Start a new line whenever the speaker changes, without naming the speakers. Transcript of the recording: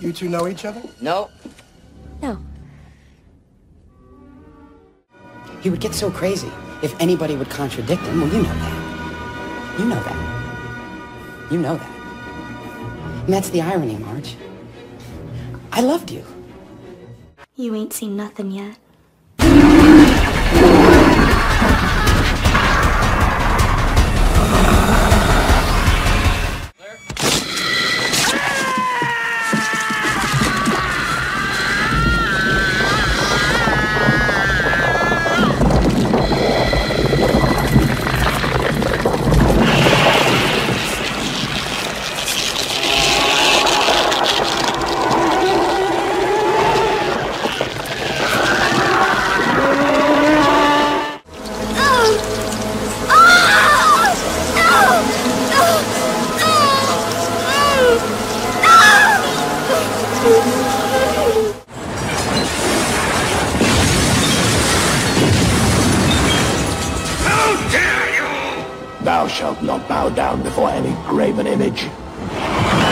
You two know each other?
No.
No.
He would get so crazy if anybody would contradict him. Well, you know that. You know that. You know that. And that's the irony, Marge. I loved you.
You ain't seen nothing yet.
Thou shalt not bow down before any graven image.